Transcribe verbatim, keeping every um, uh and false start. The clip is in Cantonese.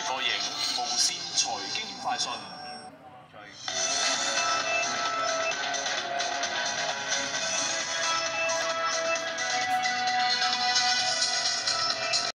播影無線財經快訊。